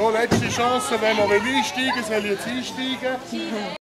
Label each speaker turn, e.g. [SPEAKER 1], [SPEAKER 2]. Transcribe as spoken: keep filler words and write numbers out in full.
[SPEAKER 1] So, letzte Chance, wenn man einsteigen will, soll ich jetzt einsteigen.